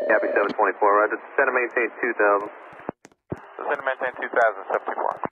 Copy 724, roger. Descend and maintain 2000. Descend and maintain 2000, 724.